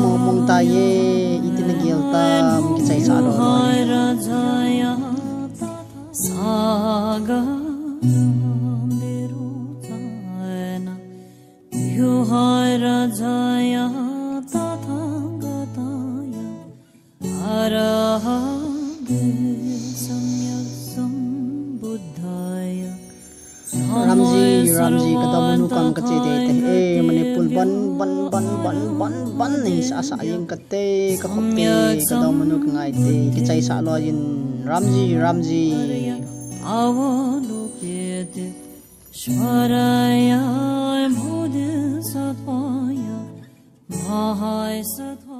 mong taye itinagil tam kicay sa alo Ramji kata menukam kecede teh menipul ban nih asayang kete kakopte kata menuk ngai te kicai salo yin Ramji Shwaraya Bodhisattva Mahai Sattva